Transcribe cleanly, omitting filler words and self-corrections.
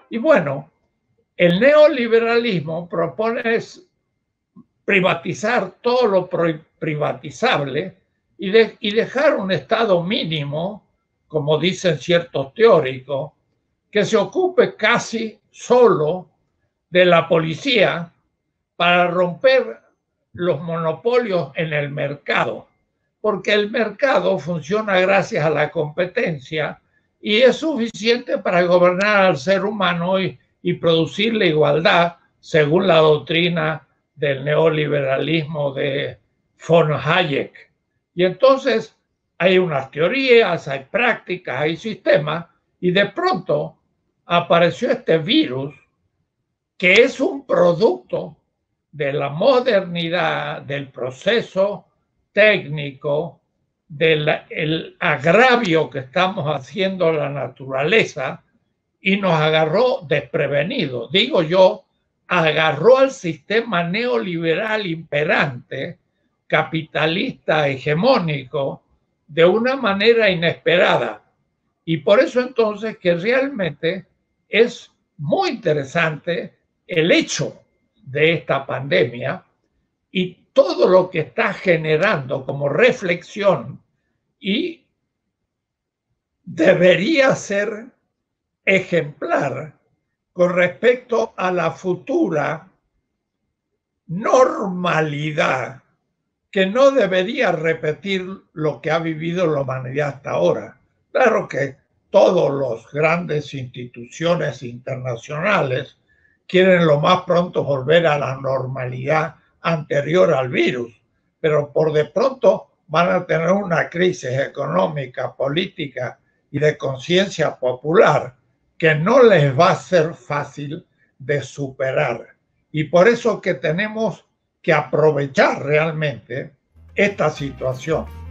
Y bueno, el neoliberalismo propone privatizar todo lo privatizable y dejar un Estado mínimo, como dicen ciertos teóricos, que se ocupe casi solo de la policía para romper los monopolios en el mercado, porque el mercado funciona gracias a la competencia y es suficiente para gobernar al ser humano y producir la igualdad según la doctrina del neoliberalismo de von Hayek. Y entonces hay unas teorías, hay prácticas, hay sistemas, y de pronto apareció este virus que es un producto de la modernidad, del proceso técnico, del agravio que estamos haciendo a la naturaleza, y nos agarró desprevenidos. Digo yo, agarró al sistema neoliberal imperante, capitalista, hegemónico, de una manera inesperada. Y por eso entonces que realmente es muy interesante el hecho de esta pandemia y todo lo que está generando como reflexión, y debería ser ejemplar con respecto a la futura normalidad, que no debería repetir lo que ha vivido la humanidad hasta ahora. Claro que todas las grandes instituciones internacionales quieren lo más pronto volver a la normalidad anterior al virus, pero por de pronto van a tener una crisis económica, política y de conciencia popular que no les va a ser fácil de superar. Y por eso que tenemos que aprovechar realmente esta situación.